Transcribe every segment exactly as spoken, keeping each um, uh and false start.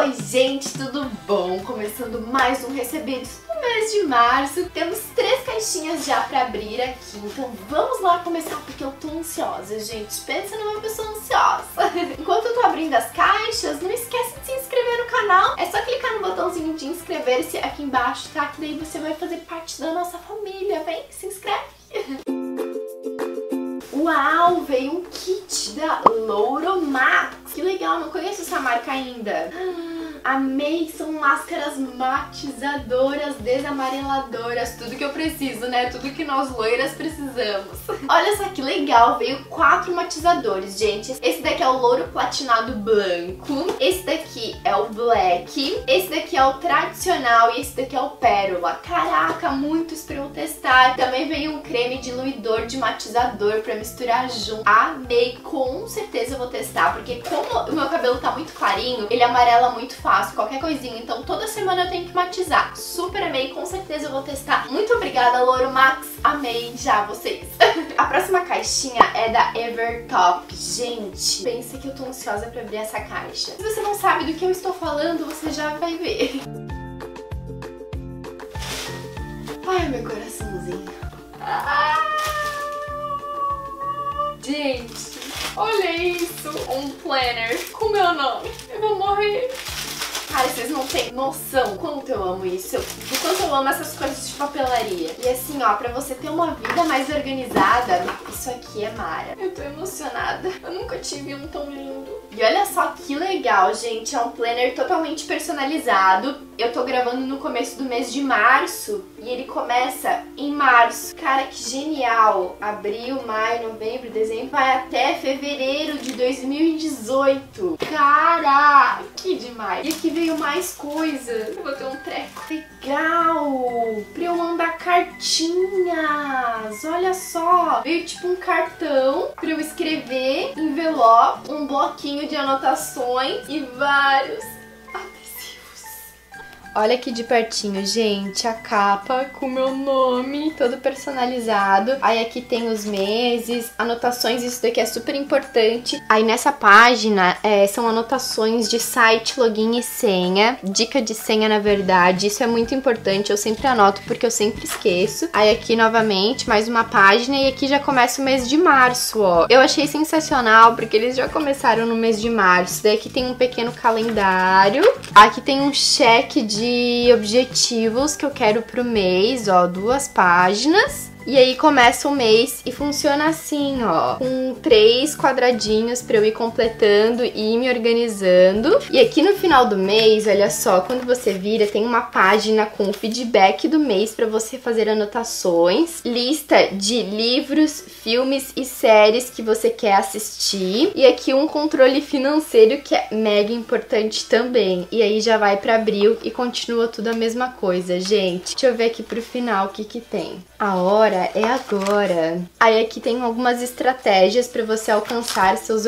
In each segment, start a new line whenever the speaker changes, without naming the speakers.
Oi gente, tudo bom? Começando mais um Recebidos no mês de março. Temos três caixinhas já pra abrir aqui, então vamos lá começar porque eu tô ansiosa, gente. Pensa numa pessoa ansiosa. Enquanto eu tô abrindo as caixas, não esquece de se inscrever no canal. É só clicar no botãozinho de inscrever-se aqui embaixo, tá? Que daí você vai fazer parte da nossa família. Vem, se inscreve. Uau, veio um kit da Louro Max. Que legal, não conheço essa marca ainda. Amei, são máscaras matizadoras, desamareladoras, tudo que eu preciso, né? Tudo que nós loiras precisamos. Olha só que legal, veio quatro matizadores, gente. Esse daqui é o Louro Platinado Branco, esse daqui é o Black, esse daqui é o Tradicional e esse daqui é o Pérola. Caraca, muitos pra eu testar. Também veio um creme diluidor de matizador pra misturar junto. Amei, com certeza eu vou testar, porque como o meu cabelo tá muito clarinho, ele amarela muito fácil. Qualquer coisinha, então toda semana eu tenho que matizar. Super amei, com certeza eu vou testar. Muito obrigada, Louro Max, amei já vocês. A próxima caixinha é da Evertop. Gente, pensa que eu tô ansiosa pra abrir essa caixa. Se você não sabe do que eu estou falando, você já vai ver. Ai, meu coraçãozinho. Ah! Gente, olha isso, um planner com meu nome. Eu vou morrer. Cara, vocês não têm noção quanto eu amo isso, do quanto eu amo essas coisas de papelaria. E assim, ó, pra você ter uma vida mais organizada, isso aqui é mara. Eu tô emocionada. Eu nunca tive um tão lindo. E olha só que legal, gente. É um planner totalmente personalizado. Eu tô gravando no começo do mês de março e ele começa em março. Cara, que genial! Abril, maio, novembro, dezembro, vai até fevereiro de dois mil e dezoito. Cara, que demais! E aqui veio mais coisas. Eu vou ter um treco. Legal! Pra eu mandar cartinhas. Olha só. Veio tipo um cartão pra eu escrever, envelope, um bloquinho de anotações e vários adesivos. Olha aqui de pertinho, gente, a capa com meu nome, todo personalizado. Aí aqui tem os meses, anotações, isso daqui é super importante. Aí nessa página é, são anotações de site, login e senha. Dica de senha, na verdade, isso é muito importante, eu sempre anoto porque eu sempre esqueço. Aí aqui novamente, mais uma página e aqui já começa o mês de março, ó. Eu achei sensacional porque eles já começaram no mês de março. Daí aqui tem um pequeno calendário. Aqui tem um cheque de objetivos que eu quero pro mês, ó, duas páginas. E aí começa o mês e funciona assim, ó, com três quadradinhos pra eu ir completando e ir me organizando. E aqui no final do mês, olha só, quando você vira, tem uma página com o feedback do mês pra você fazer anotações, lista de livros, filmes e séries que você quer assistir. E aqui um controle financeiro que é mega importante também. E aí já vai pra abril e continua tudo a mesma coisa, gente. Deixa eu ver aqui pro final o que que tem. A hora é agora. Aí aqui tem algumas estratégias para você alcançar seus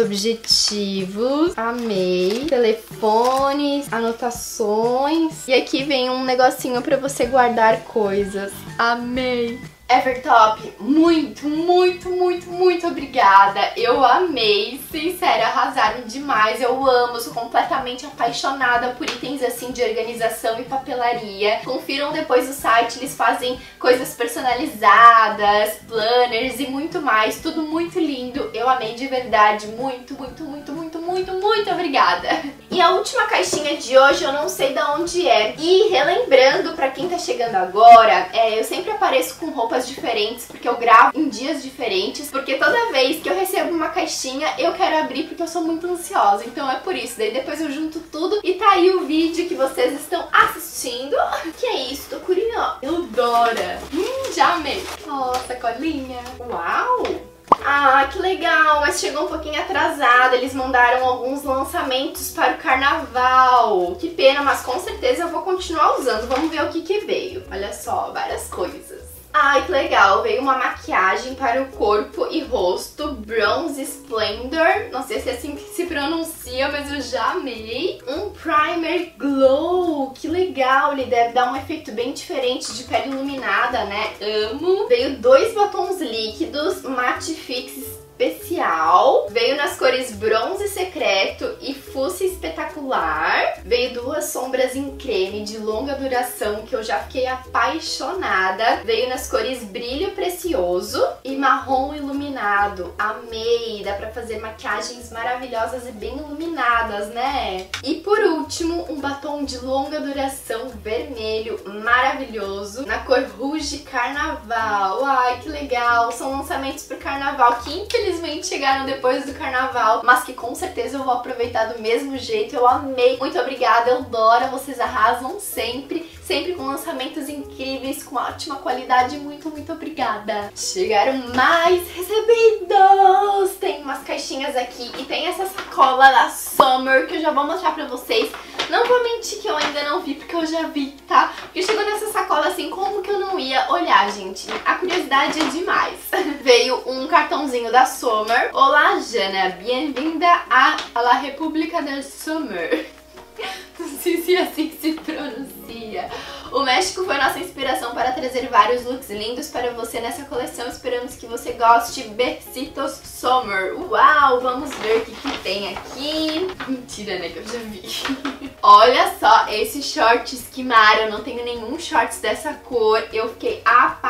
objetivos. Amei. Telefones, anotações. E aqui vem um negocinho para você guardar coisas. Amei. Evertop, muito, muito, muito, muito obrigada. Eu amei, sincera, arrasaram demais. Eu amo, sou completamente apaixonada por itens assim de organização e papelaria. Confiram depois o site, eles fazem coisas personalizadas, planners e muito mais. Tudo muito lindo, eu amei de verdade. Muito, muito, muito, muito, muito, muito obrigada. E a última caixinha de hoje eu não sei de onde é. E relembrando, pra quem tá chegando agora, é, eu sempre apareço com roupas diferentes, porque eu gravo em dias diferentes, porque toda vez que eu recebo uma caixinha, eu quero abrir porque eu sou muito ansiosa, então é por isso. Daí depois eu junto tudo e tá aí o vídeo que vocês estão assistindo. Que é isso, tô curiosa. Eudora. Hum, já amei. Ó, sacolinha. Uau! Ah, que legal, mas chegou um pouquinho atrasado, eles mandaram alguns lançamentos para o carnaval. Que pena, mas com certeza eu vou continuar usando. Vamos ver o que que veio. Olha só, várias coisas. Ai, que legal, veio uma maquiagem para o corpo e rosto, Bronze Splendor, não sei se é assim que se pronuncia, mas eu já amei. Um primer glow, que legal, ele deve dar um efeito bem diferente de pele iluminada, né? Amo. Veio dois batons líquidos, Matte Fix especial. Veio nas cores bronze secreto e fucsia espetacular. Veio duas sombras em creme de longa duração que eu já fiquei apaixonada. Veio nas cores brilho precioso e marrom iluminado. Amei! Dá pra fazer maquiagens maravilhosas e bem iluminadas, né? E por último, um batom de longa duração vermelho maravilhoso na cor Rouge Carnaval. Ai, que legal! São lançamentos pro carnaval que infelizmente chegaram depois do carnaval, mas que com certeza eu vou aproveitar do mesmo jeito. Eu amei! Muito obrigada, Eudora! Vocês arrasam sempre, sempre com lançamentos incríveis, com ótima qualidade. Muito, muito obrigada! Chegaram mais recebidos! Tem umas caixinhas aqui e tem essa sacola da Summer que eu já vou mostrar pra vocês. Não vou mentir que eu ainda não vi, porque eu já vi, tá? Porque chegou nessa sacola assim, como que eu não ia olhar, gente? A curiosidade é demais. Veio um cartãozinho da Summer. Olá, Jana, bem-vinda à la República da Summer. Não sei se assim se pronuncia. O México foi nossa inspiração para trazer vários looks lindos para você nessa coleção. Esperamos que você goste. Besitos Summer. Uau, vamos ver o que, que tem aqui. Mentira, né, que eu já vi. Olha só, esses shorts Kimara. Eu não tenho nenhum shorts dessa cor. Eu fiquei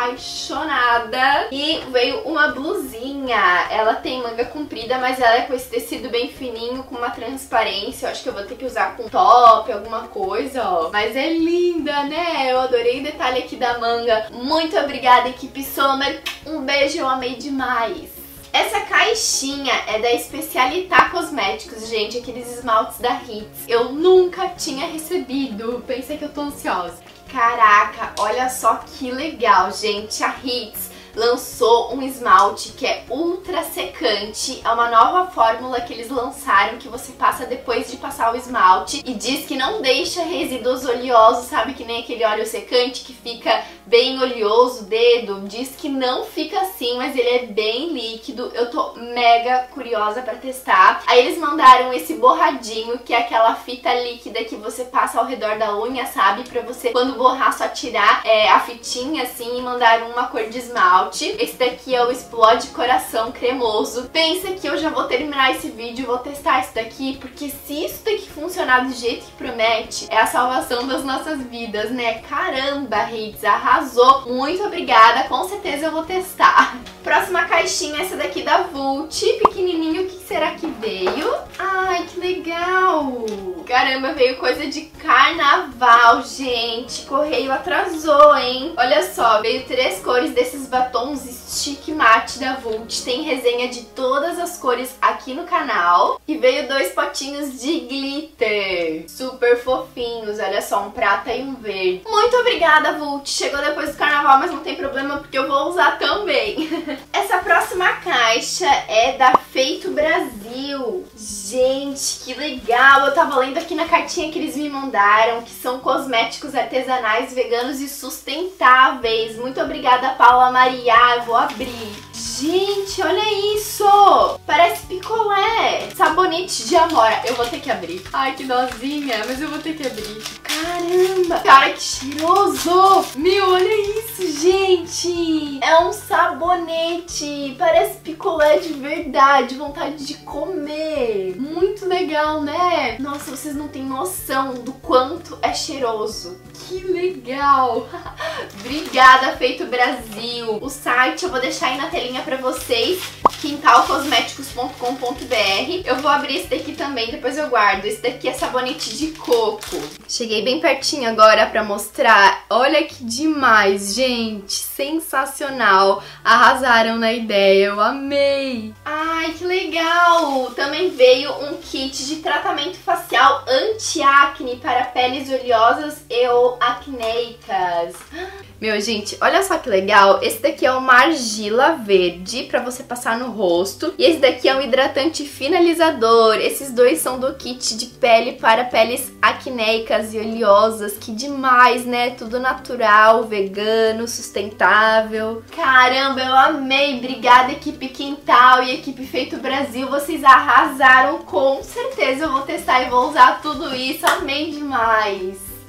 apaixonada. E veio uma blusinha. Ela tem manga comprida, mas ela é com esse tecido bem fininho, com uma transparência. Eu acho que eu vou ter que usar com top, alguma coisa, ó. Mas é linda, né? Eu adorei o detalhe aqui da manga. Muito obrigada, equipe Summer. Um beijo, eu amei demais. Essa caixinha é da Especialità Cosméticos, gente, aqueles esmaltes da Hits. Eu nunca tinha recebido. Pensei que eu tô ansiosa. Caraca, olha só que legal, gente. A Hits lançou um esmalte que é ultra secante. É uma nova fórmula que eles lançaram que você passa depois de passar o esmalte e diz que não deixa resíduos oleosos, sabe, que nem aquele óleo secante que fica bem oleoso o dedo. Diz que não fica assim, mas ele é bem líquido. Eu tô mega curiosa pra testar. Aí eles mandaram esse borradinho, que é aquela fita líquida que você passa ao redor da unha, sabe, pra você quando borrar só tirar é, a fitinha assim, e mandaram uma cor de esmalte. Esse daqui é o Explode Coração Cremoso. Pensa que eu já vou terminar esse vídeo e vou testar esse daqui, porque se isso daqui funcionar do jeito que promete, é a salvação das nossas vidas, né? Caramba, Hits, arrasou! Muito obrigada, com certeza eu vou testar. Próxima caixinha, essa daqui da Vult, pequenininho. O que será que veio? Ai, que legal! Caramba, veio coisa de carnaval, gente. Correio atrasou, hein? Olha só, veio três cores desses batons Stick Matte da Vult. Tem resenha de todas as cores aqui no canal. E veio dois potinhos de glitter. Super fofinhos, olha só, um prata e um verde. Muito obrigada, Vult. Chegou depois do carnaval, mas não tem problema porque eu vou usar também. Essa próxima caixa é da Feito Brasil. Gente, que legal! Eu tava lendo aqui na cartinha que eles me mandaram, que são cosméticos artesanais, veganos e sustentáveis. Muito obrigada, Paula Maria. Eu vou abrir. Gente, olha isso! Parece picolé. Sabonete de amora. Eu vou ter que abrir. Ai, que dozinha, mas eu vou ter que abrir. Caramba! Cara, que cheiroso! Meu, olha isso, gente! É um sabonete. Parece picolé de verdade. Vontade de comer. Muito legal, né? Nossa, vocês não têm noção do quanto é cheiroso. Que legal! Obrigada, Feito Brasil! O site eu vou deixar aí na telinha pra vocês, quintal cosméticos ponto com ponto br. Eu vou abrir esse daqui também, depois eu guardo. Esse daqui é sabonete de coco. Cheguei bem pertinho agora pra mostrar. Olha que demais, gente! Sensacional! Arrasaram na ideia, eu amei! Ai, que legal! Também veio um kit de tratamento facial anti-acne para peles oleosas e ou acneicas. Meu, gente, olha só que legal. Esse daqui é uma argila verde pra você passar no rosto. E esse daqui é um hidratante finalizador. Esses dois são do kit de pele para peles acneicas e oleosas. Que demais, né? Tudo natural, vegano, sustentável. Caramba, eu amei. Obrigada, equipe Quintal e equipe Feito Brasil. Vocês arrasaram, com certeza. Eu vou testar e vou usar tudo isso. Amei demais.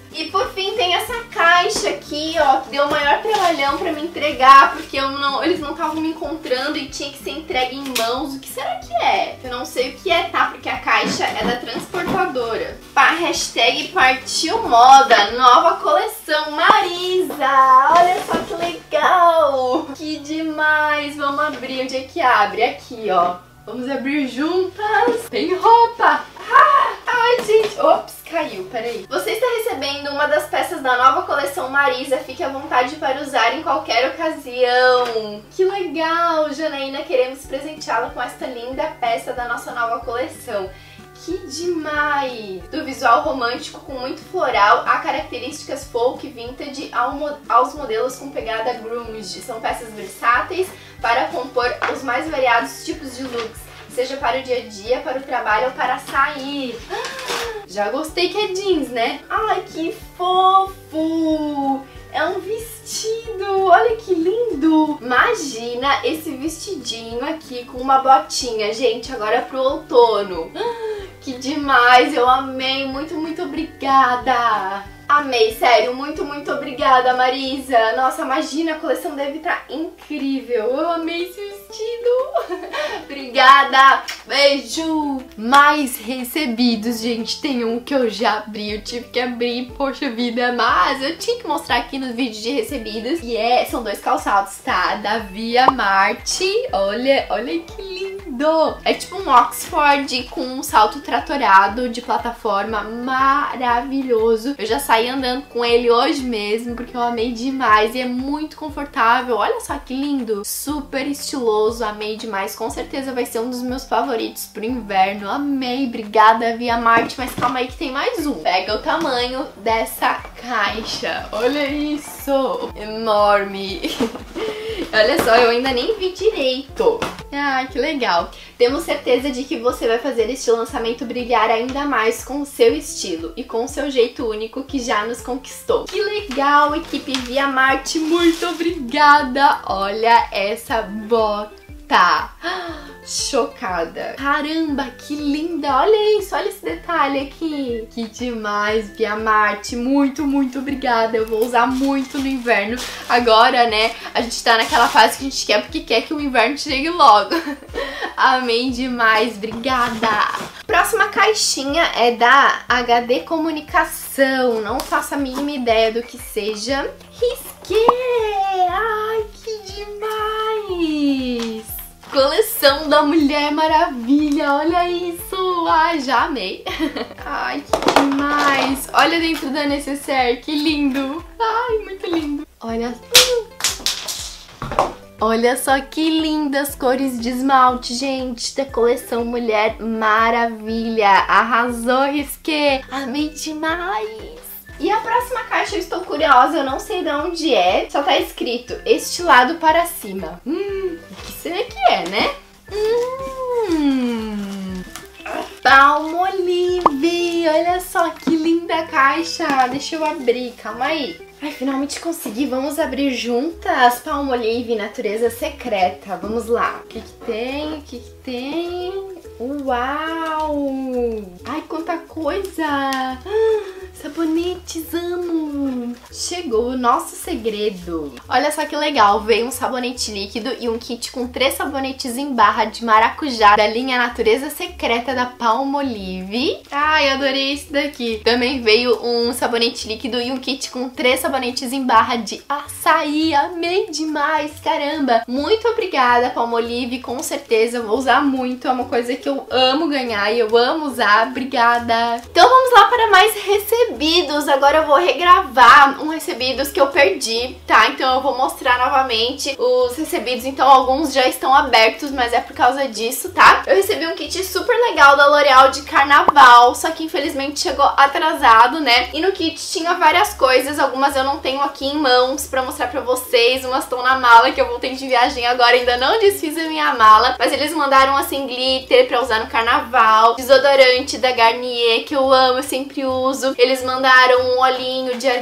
E por fim tem essa caixa aqui, ó, que deu o maior trabalhão pra me entregar, porque eu não, eles não estavam me encontrando e tinha que ser entregue em mãos. O que será que é? Eu não sei o que é, tá? Porque a caixa é da transportadora. Pá, hashtag partiu moda, nova coleção Marisa. Olha só que legal. Que demais. Vamos abrir. Onde é que abre? Aqui, ó. Vamos abrir juntas. Tem roupa. Ah, ai, gente. Ops, caiu. Peraí. Você está recebendo uma das peças da nova coleção Marisa. Fique à vontade para usar em qualquer ocasião. Que legal, Janaína. Queremos presenteá-la com esta linda peça da nossa nova coleção. Que demais! Do visual romântico com muito floral a características folk vintage aos modelos com pegada grunge. São peças versáteis para compor os mais variados tipos de looks, seja para o dia a dia, para o trabalho ou para sair. Já gostei que é jeans, né? Ai, que fofo! É um vestido, olha que lindo! Imagina esse vestidinho aqui com uma botinha, gente, agora pro outono. Que demais, eu amei, muito, muito obrigada! Amei, sério, muito, muito obrigada, Marisa! Nossa, imagina, a coleção deve estar incrível! Eu amei esse vestido! Obrigada! Beijo! Mais recebidos, gente, tem um que eu já abri, eu tive que abrir, poxa vida, mas eu tinha que mostrar aqui nos vídeos de recebidos. E é, são dois calçados, tá? Da Via Marte, olha, olha que lindo! É tipo um Oxford com um salto tratorado de plataforma maravilhoso. Eu já saí andando com ele hoje mesmo, porque eu amei demais e é muito confortável. Olha só que lindo, super estiloso, amei demais. Com certeza vai ser um dos meus favoritos pro inverno. Amei, obrigada Via Marte. Mas calma aí que tem mais um. Pega o tamanho dessa caixa, olha isso, enorme. Olha só, eu ainda nem vi direito. Ai, que legal. Temos certeza de que você vai fazer este lançamento brilhar ainda mais com o seu estilo e com o seu jeito único que já nos conquistou. Que legal, equipe Via Marte, muito obrigada. Olha essa bota. Chocada. Caramba, que linda. Olha isso, olha esse detalhe aqui. Que demais, Via Marte. Muito, muito obrigada. Eu vou usar muito no inverno. Agora, né, a gente tá naquela fase que a gente quer porque quer que o inverno chegue logo. Amei demais, obrigada. Próxima caixinha é da H D Comunicação. Não faço a mínima ideia do que seja. Risqué. Ai, que demais. Coleção da Mulher Maravilha, olha isso! Ai, já amei! Ai, que demais! Olha dentro da necessaire, que lindo! Ai, muito lindo! Olha... Olha só que lindas cores de esmalte, gente, da coleção Mulher Maravilha! Arrasou, Risqué! Amei demais! E a próxima caixa eu estou curiosa, eu não sei de onde é. Só tá escrito, estilado para cima. Hum, o que será que é, né? Hum... Palmolive! Olha só que linda caixa. Deixa eu abrir, calma aí. Ai, finalmente consegui. Vamos abrir juntas. Palmolive, natureza secreta. Vamos lá. O que que tem? O que que tem? Uau! Ai, quanta coisa! Ah, sabonetes, amo! Chegou o nosso segredo. Olha só que legal, veio um sabonete líquido e um kit com três sabonetes em barra de maracujá da linha Natureza Secreta da Palmolive. Ai, adorei esse daqui. Também veio um sabonete líquido e um kit com três sabonetes em barra de açaí. Amei demais, caramba! Muito obrigada, Palmolive, com certeza eu vou usar muito, é uma coisa que eu amo ganhar e eu amo usar. Obrigada! Então vamos lá para mais recebidos. Agora eu vou regravar um recebidos que eu perdi, tá? Então eu vou mostrar novamente os recebidos. Então alguns já estão abertos, mas é por causa disso, tá? Eu recebi um kit super legal da L'Oréal de carnaval, só que infelizmente chegou atrasado, né? E no kit tinha várias coisas, algumas eu não tenho aqui em mãos pra mostrar pra vocês, umas estão na mala que eu voltei de viagem agora, ainda não desfiz a minha mala, mas eles mandaram assim glitter pra usar no carnaval, desodorante da Garnier que eu amo, eu sempre uso. Eles mandaram um olhinho de argan pro cabelo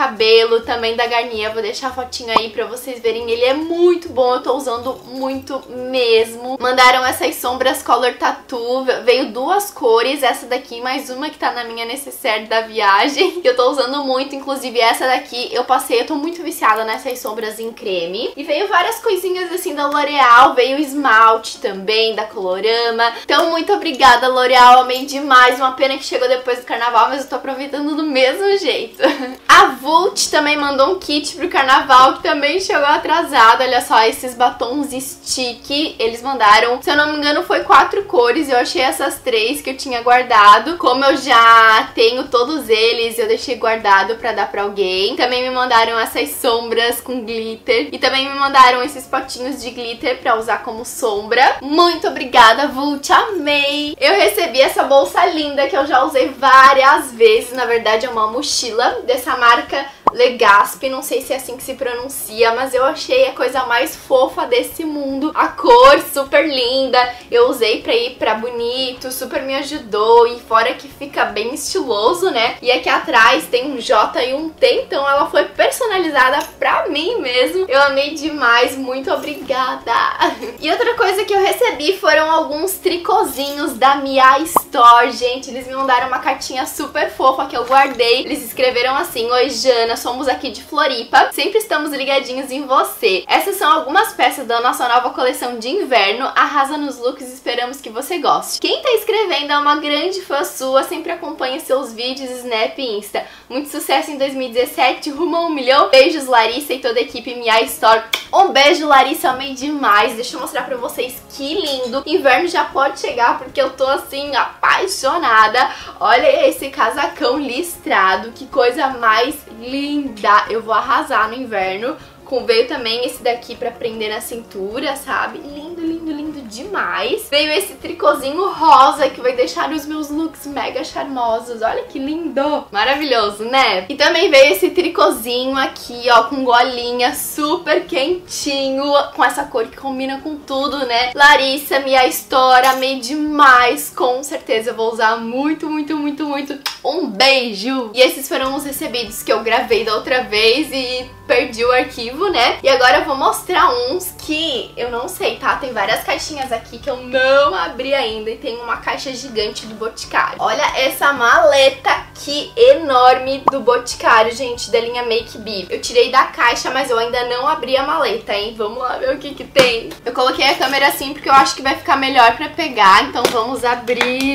cabelo, também da Garnier. Vou deixar a fotinho aí pra vocês verem. Ele é muito bom, eu tô usando muito mesmo. Mandaram essas sombras Color Tattoo. Veio duas cores, essa daqui e mais uma que tá na minha necessaire da viagem, que eu tô usando muito. Inclusive essa daqui eu passei, eu tô muito viciada nessas sombras em creme. E veio várias coisinhas assim da L'Oreal. Veio esmalte também, da Colorama. Então muito obrigada, L'Oreal. Amei demais. Uma pena que chegou depois do carnaval, mas eu tô aproveitando do mesmo jeito. A Vult também mandou um kit pro carnaval, que também chegou atrasado. Olha só, esses batons stick, eles mandaram, se eu não me engano, foi quatro cores. Eu achei essas três que eu tinha guardado. Como eu já tenho todos eles, eu deixei guardado pra dar pra alguém. Também me mandaram essas sombras com glitter. E também me mandaram esses potinhos de glitter pra usar como sombra. Muito obrigada, Vult, amei! Eu recebi essa bolsa linda que eu já usei várias vezes. Na verdade é uma mochila dessa marca Legaspi, não sei se é assim que se pronuncia, mas eu achei a coisa mais fofa desse mundo. A cor super linda, eu usei pra ir pra bonito, super me ajudou. E fora que fica bem estiloso, né? E aqui atrás tem um J e um T, então ela foi personalizada pra mim mesmo. Eu amei demais, muito obrigada! E outra coisa que eu recebi foram alguns tricôzinhos da Mia Store, gente. Eles me mandaram uma cartinha super fofa que eu guardei. Eles escreveram assim: oi Jana, somos aqui de Floripa, sempre estamos ligadinhos em você. Essas são algumas peças da nossa nova coleção de inverno, arrasa nos looks, esperamos que você goste. Quem tá escrevendo é uma grande fã sua, sempre acompanha seus vídeos, Snap e Insta. Muito sucesso em dois mil e dezessete, rumo a um milhão. Beijos, Larissa e toda a equipe Mia Store. Um beijo, Larissa, amei demais. Deixa eu mostrar pra vocês que lindo. Inverno já pode chegar porque eu tô assim apaixonada. Olha esse casacão listrado, que coisa mais linda. Eu vou arrasar no inverno. Com, veio também esse daqui pra prender na cintura, sabe? Lindo, lindo, lindo demais. Veio esse tricôzinho rosa que vai deixar os meus looks mega charmosos. Olha que lindo! Maravilhoso, né? E também veio esse tricôzinho aqui, ó, com golinha super quentinho, com essa cor que combina com tudo, né? Larissa, Mia Store, amei demais. Com certeza eu vou usar muito, muito, muito, muito. Um beijo! E esses foram os recebidos que eu gravei da outra vez e perdi o arquivo, né? E agora eu vou mostrar uns que eu não sei, tá? Tem várias caixinhas aqui que eu não abri ainda e tem uma caixa gigante do Boticário. Olha essa maleta aqui enorme do Boticário, gente, da linha Make Be. Eu tirei da caixa, mas eu ainda não abri a maleta, hein? Vamos lá ver o que que tem. Eu coloquei a câmera assim porque eu acho que vai ficar melhor pra pegar, então vamos abrir,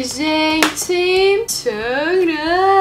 gente. Tcharam!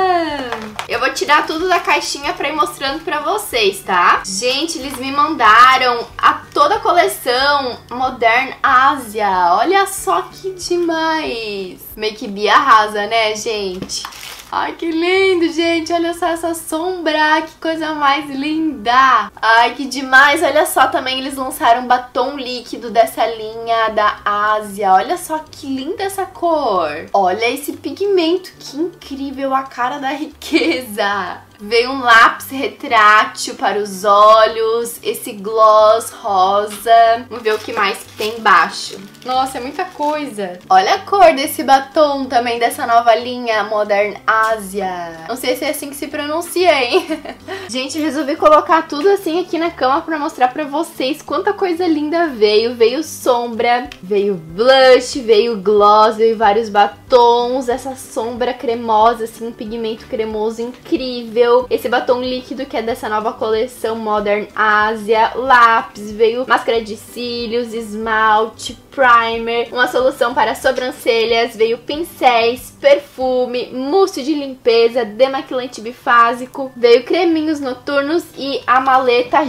Eu vou tirar tudo da caixinha pra ir mostrando pra vocês, tá? Gente, eles me mandaram a toda a coleção Modern Asia. Olha só que demais. Make Be arrasa, né, gente? Ai, que lindo, gente. Olha só essa sombra. Que coisa mais linda. Ai, que demais. Olha só, também eles lançaram um batom líquido dessa linha da Ásia. Olha só que linda essa cor. Olha esse pigmento. Que incrível. A cara da riqueza. Veio um lápis retrátil para os olhos, esse gloss rosa. Vamos ver o que mais que tem embaixo. Nossa, é muita coisa. Olha a cor desse batom também, dessa nova linha Modern Asia. Não sei se é assim que se pronuncia, hein? Gente, eu resolvi colocar tudo assim aqui na cama para mostrar para vocês quanta coisa linda veio. Veio sombra, veio blush, veio gloss, veio vários batons. Essa sombra cremosa, assim, um pigmento cremoso incrível. Esse batom líquido que é dessa nova coleção Modern Asia, lápis, veio máscara de cílios, esmalte, primer, uma solução para sobrancelhas, veio pincéis, perfume, mousse de limpeza, demaquilante bifásico, veio creminhos noturnos e a maleta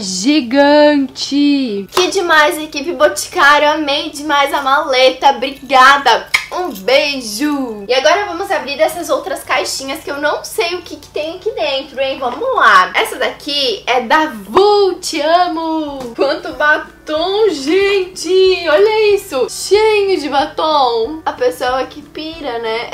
gigante. Que demais, equipe Boticário, amei demais a maleta, obrigada! Um beijo! E agora vamos abrir essas outras caixinhas que eu não sei o que, que tem aqui dentro, hein? Vamos lá! Essa daqui é da Vult, amo! Quanto batom, gente! Olha isso! Cheio de batom! A pessoa que pira, né?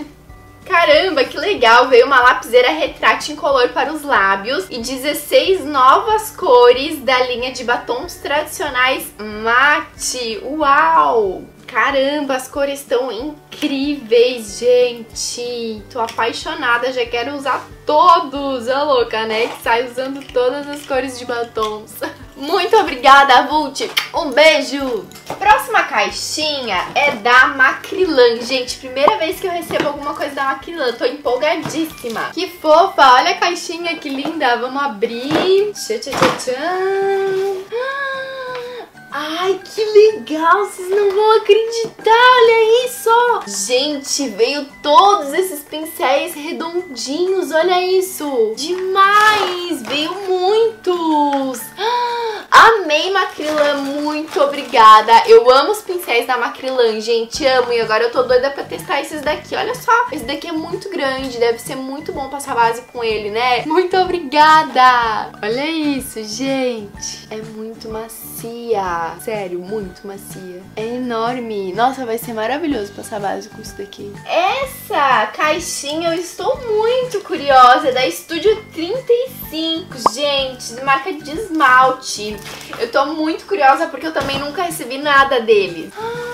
Caramba, que legal! Veio uma lapiseira retrátil incolor para os lábios e dezesseis novas cores da linha de batons tradicionais mate. Uau! Caramba, as cores estão incríveis, gente. Tô apaixonada, já quero usar todos. Ô louca, né? Que sai usando todas as cores de batons. Muito obrigada, Vult. Um beijo. Próxima caixinha é da Macrylan. Gente, primeira vez que eu recebo alguma coisa da Macrylan. Tô empolgadíssima. Que fofa. Olha a caixinha, que linda. Vamos abrir. Tchau, tchau, tchau, tchau. Ai, que legal, vocês não vão acreditar, olha isso! Gente, veio todos esses pincéis redondinhos, olha isso! Demais, veio muitos! Amei, Macrylan, muito obrigada! Eu amo os pincéis da Macrylan, gente, amo! E agora eu tô doida pra testar esses daqui, olha só! Esse daqui é muito grande, deve ser muito bom passar base com ele, né? Muito obrigada! Olha isso, gente! É muito macia! Sério, muito macia. É enorme. Nossa, vai ser maravilhoso passar base com isso daqui. Essa caixinha eu estou muito curiosa. É da Estúdio trinta e cinco, gente. De marca de esmalte. Eu tô muito curiosa porque eu também nunca recebi nada deles.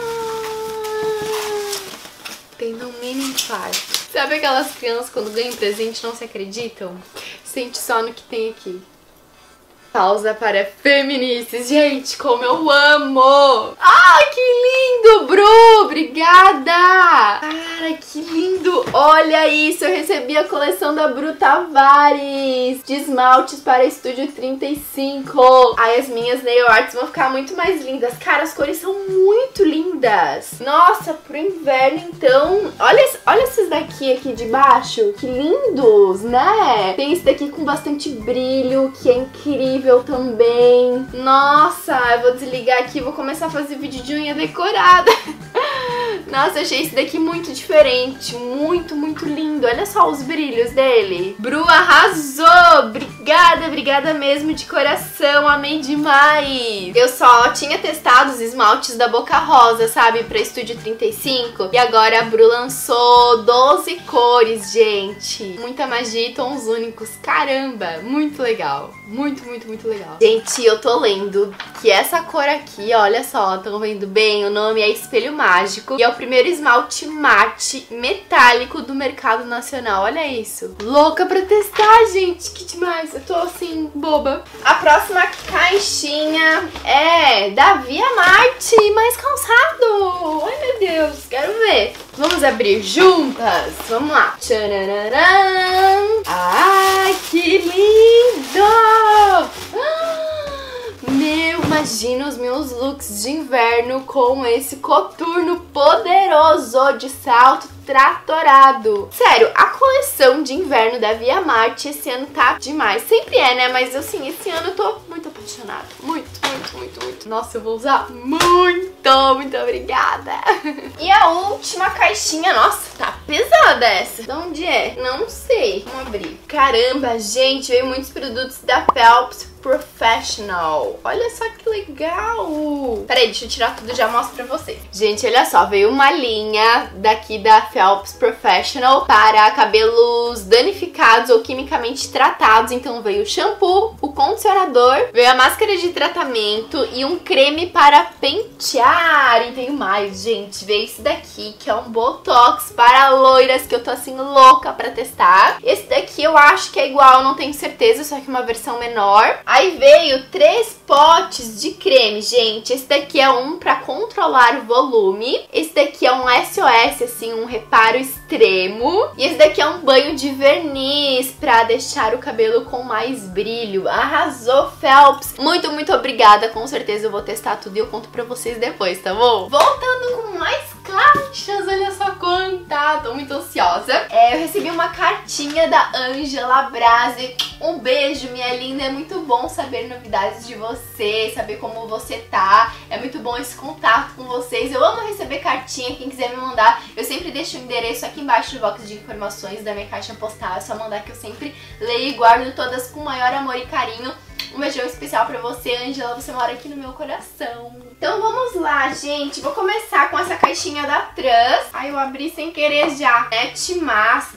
Tem no mini infarto. Sabe aquelas crianças quando ganham presente não se acreditam? Sente só no que tem aqui. Pausa para Feminices. Gente, como eu amo! Ai, que lindo, Bru! Obrigada! Cara, que lindo! Olha isso, eu recebi a coleção da Bru Tavares de esmaltes para Estúdio trinta e cinco. Ai, as minhas nail arts vão ficar muito mais lindas. Cara, as cores são muito lindas. Nossa, pro inverno, então... Olha, olha esses daqui aqui de baixo. Que lindos, né? Tem esse daqui com bastante brilho, que é incrível também. Nossa, eu vou desligar aqui e vou começar a fazer vídeo de unha decorada. Nossa, eu achei esse daqui muito diferente, muito, muito lindo. Olha só os brilhos dele. Bru arrasou! Obrigada, obrigada mesmo de coração, amei demais. Eu só tinha testado os esmaltes da Boca Rosa, sabe, pra Estúdio trinta e cinco. E agora a Bru lançou doze cores, gente. Muita magia e tons únicos. Caramba, muito legal. Muito, muito, muito legal. Gente, eu tô lendo que essa cor aqui, olha só, estão vendo bem? O nome é Espelho Mágico e é o primeiro esmalte mate metálico do mercado nacional. Olha isso. Louca pra testar, gente. Que demais. Eu tô assim, boba. A próxima caixinha é da Via Marte, mais calçado. Ai, meu Deus. Quero ver. Vamos abrir juntas? Vamos lá. Tchararã. Ai, que lindo! Meu, imagina os meus looks de inverno com esse coturno poderoso de salto tratorado. Sério, a coleção de inverno da Via Marte esse ano tá demais. Sempre é, né? Mas assim, esse ano eu tô muito apaixonada. Muito, muito, muito, muito. Nossa, eu vou usar muito. Muito obrigada. E a última caixinha, nossa, tá pesada essa. De onde é? Não sei. Vamos abrir. Caramba, gente, veio muitos produtos da Phelps Professional. Olha só que legal. Peraí, deixa eu tirar tudo e já mostro pra vocês. Gente, olha só, veio uma linha daqui da Phelps Professional para cabelos danificados ou quimicamente tratados. Então veio o shampoo, o condicionador, veio a máscara de tratamento e um creme para pentear. E veio mais, gente. Veio esse daqui, que é um botox para loiras, que eu tô assim louca pra testar. Esse daqui eu acho que é igual, não tenho certeza, só que uma versão menor. Aí veio três potes de creme, gente. Esse daqui é um pra controlar o volume. Esse daqui é um S O S, assim, um reparo extremo. E esse daqui é um banho de verniz pra deixar o cabelo com mais brilho. Arrasou, Phelps! Muito, muito obrigada. Com certeza eu vou testar tudo e eu conto pra vocês depois, tá bom? Voltando com mais caixas, olha só quanta. Tô muito ansiosa. É, eu recebi uma cartinha da Angela Brasi. Um beijo, minha linda. É muito bom saber novidades de você, saber como você tá. É muito bom esse contato com vocês. Eu amo receber cartinha. Quem quiser me mandar, eu sempre deixo o endereço aqui embaixo no box de informações da minha caixa postal. É só mandar que eu sempre leio e guardo todas com maior amor e carinho. Um beijão especial pra você, Angela. Você mora aqui no meu coração. Então vamos lá, gente. Vou começar com essa caixinha da Trans. Ai, eu abri sem querer já. Net Mask.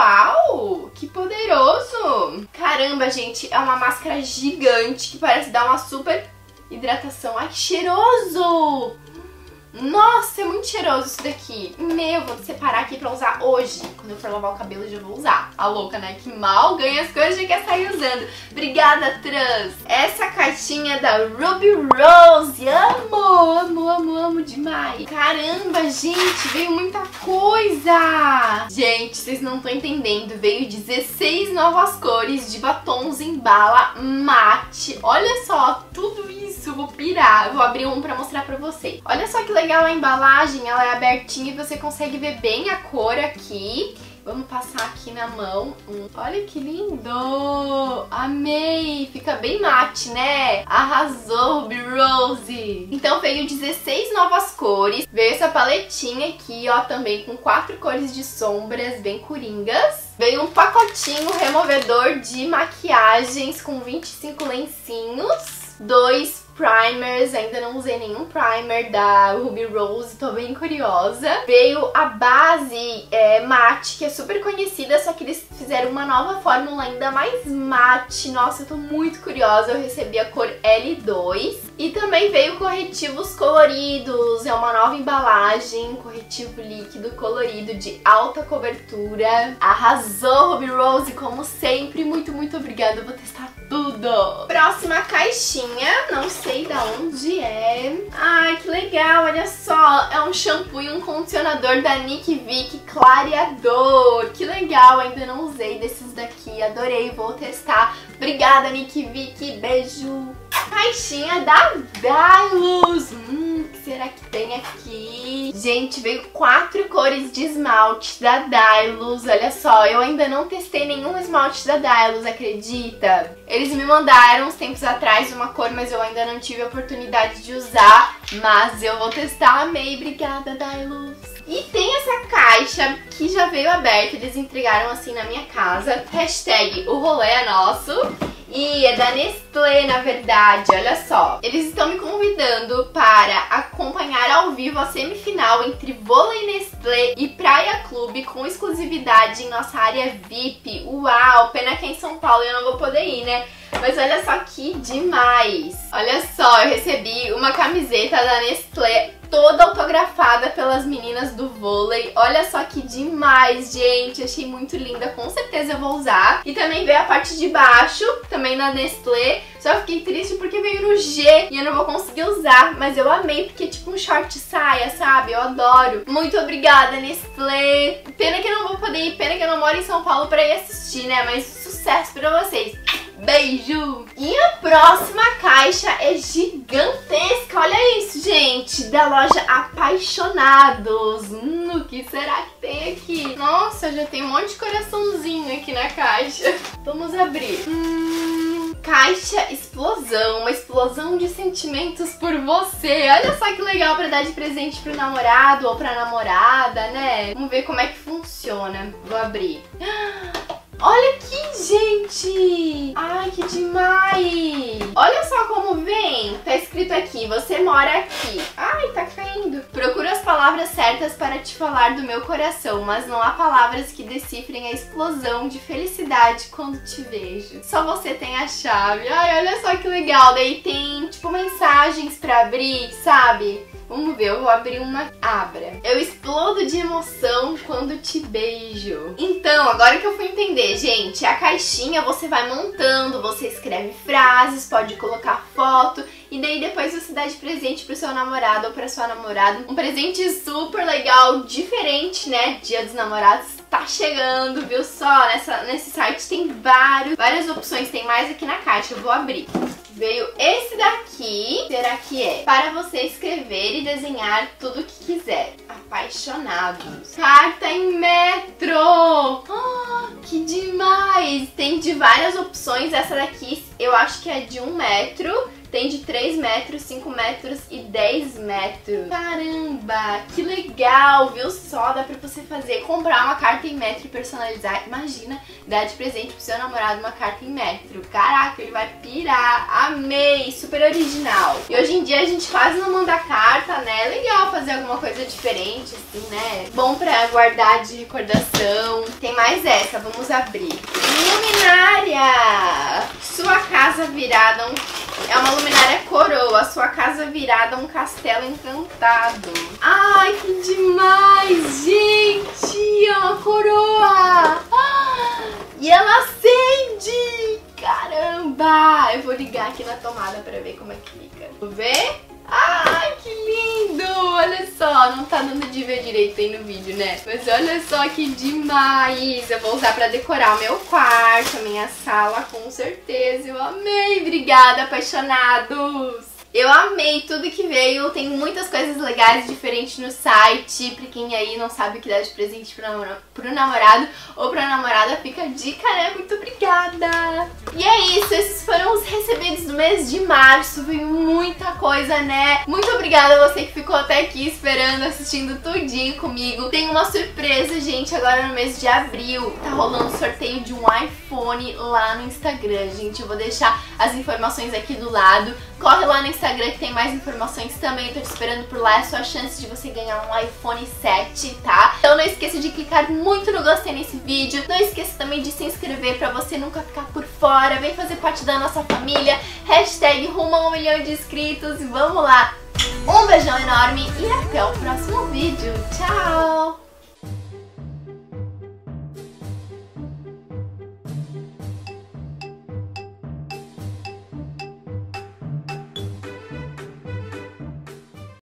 Uau! Que poderoso! Caramba, gente. É uma máscara gigante que parece dar uma super hidratação. Ai, que cheiroso! Nossa, é muito cheiroso isso daqui. Meu, vou separar aqui pra usar hoje. Quando eu for lavar o cabelo, eu já vou usar. A louca, né? Que mal ganha as coisas e já quer sair usando. Obrigada, trans. Essa caixinha da Ruby Rose. Amo, amo, amo, amo demais. Caramba, gente, veio muita coisa. Gente, vocês não estão entendendo. Veio dezesseis novas cores de batons em bala mate. Olha só, tudo isso. Vou pirar. Vou abrir um pra mostrar pra vocês. Olha só que legal a embalagem. Ela é abertinha e você consegue ver bem a cor aqui. Vamos passar aqui na mão. Hum, olha que lindo! Amei! Fica bem mate, né? Arrasou, Ruby Rose! Então veio dezesseis novas cores. Veio essa paletinha aqui, ó, também com quatro cores de sombras bem coringas. Veio um pacotinho removedor de maquiagens com vinte e cinco lencinhos. Dois primers, ainda não usei nenhum primer da Ruby Rose, tô bem curiosa. Veio a base é, mate, que é super conhecida, só que eles fizeram uma nova fórmula ainda mais mate. Nossa, eu tô muito curiosa, eu recebi a cor L dois. E também veio corretivos coloridos, é uma nova embalagem, corretivo líquido colorido de alta cobertura. Arrasou, Ruby Rose, como sempre, muito, muito obrigada, eu vou testar tudo. Próxima caixinha, não sei da onde é. Ai, que legal, olha só, é um shampoo e um condicionador da Nick Vick clareador. Que legal, ainda não usei desses daqui, adorei, vou testar. Obrigada, Nick Vick, beijo. Caixinha da Dylos. Hum, o que será que tem aqui? Gente, veio quatro cores de esmalte da Dylos. Olha só, eu ainda não testei nenhum esmalte da Dylos, acredita? Eles me mandaram uns tempos atrás uma cor, mas eu ainda não tive a oportunidade de usar. Mas eu vou testar, amei, obrigada, Dylos. E tem essa caixa que já veio aberta, eles entregaram assim na minha casa. Hashtag o rolê é nosso. E é da Nestlé, na verdade, olha só. Eles estão me convidando para acompanhar ao vivo a semifinal entre Vôlei Nestlé e Praia Clube com exclusividade em nossa área V I P. Uau, pena que é em São Paulo e eu não vou poder ir, né? Mas olha só que demais. Olha só, eu recebi uma camiseta da Nestlé toda autografada pelas meninas do vôlei. Olha só que demais, gente. Achei muito linda, com certeza eu vou usar. E também veio a parte de baixo, também da Nestlé. Só fiquei triste porque veio no G e eu não vou conseguir usar. Mas eu amei porque é tipo um short saia, sabe? Eu adoro. Muito obrigada, Nestlé. Pena que eu não vou poder ir, pena que eu não moro em São Paulo pra ir assistir, né? Mas sucesso pra vocês. Beijo! E a próxima caixa é gigantesca, olha isso, gente, da loja Apaixonados. Hum, o que será que tem aqui? Nossa, já tem um monte de coraçãozinho aqui na caixa. Vamos abrir. Hum, caixa explosão, uma explosão de sentimentos por você. Olha só que legal pra dar de presente pro namorado ou pra namorada, né? Vamos ver como é que funciona. Vou abrir. Olha aqui, gente! Ai, que demais! Olha só como vem. Tá escrito aqui, você mora aqui. Ai, tá caindo. Procuro as palavras certas para te falar do meu coração, mas não há palavras que decifrem a explosão de felicidade quando te vejo. Só você tem a chave. Ai, olha só que legal. Daí tem, tipo, mensagens pra abrir, sabe? Vamos ver, eu vou abrir uma. Abra. Eu explodo de emoção quando te beijo. Então, agora que eu fui entender, gente, a caixinha você vai montando, você escreve frases, pode colocar foto e daí depois você dá de presente pro seu namorado ou pra sua namorada. Um presente super legal, diferente, né? Dia dos Namorados tá chegando, viu só? Nessa, nesse site tem vários, várias opções, tem mais aqui na caixa, eu vou abrir. Veio esse daqui, será que é? Para você escrever e desenhar tudo o que quiser. Apaixonados. Carta em metro! Oh, que demais! Tem de várias opções, essa daqui eu acho que é de um metro. Tem de três metros, cinco metros e dez metros. Caramba, que legal, viu só? Dá pra você fazer, comprar uma carta em metro e personalizar. Imagina, dar de presente pro seu namorado uma carta em metro. Caraca, ele vai pirar. Amei, super original. E hoje em dia a gente quase não manda carta, né? É legal fazer alguma coisa diferente, assim, né? Bom pra guardar de recordação. Tem mais essa, vamos abrir. Luminária! Sua casa virada um É uma luminária coroa, sua casa virada um castelo encantado. Ai, que demais, gente! É uma coroa! Ah, e ela acende! Caramba! Eu vou ligar aqui na tomada pra ver como é que fica. Vou ver? Ai, que lindo! Olha só, não tá dando de ver direito aí no vídeo, né? Mas olha só que demais! Eu vou usar pra decorar o meu quarto, a minha sala, com certeza. Eu amei! Obrigada, apaixonados! Eu amei tudo que veio, tem muitas coisas legais diferentes no site. Pra quem aí não sabe o que dar de presente pro, namor pro namorado ou pra namorada, fica a dica, né? Muito obrigada! E é isso, esses foram os recebidos do mês de março. Veio muita coisa, né? Muito obrigada a você que ficou até aqui esperando, assistindo tudinho comigo. Tem uma surpresa, gente, agora no mês de abril. Tá rolando sorteio de um iPhone lá no Instagram, gente. Eu vou deixar as informações aqui do lado. Corre lá no Instagram que tem mais informações também, tô te esperando por lá, é a sua chance de você ganhar um iPhone sete, tá? Então não esqueça de clicar muito no gostei nesse vídeo, não esqueça também de se inscrever pra você nunca ficar por fora, vem fazer parte da nossa família, hashtag rumo a um milhão de inscritos, vamos lá! Um beijão enorme e até o próximo vídeo, tchau!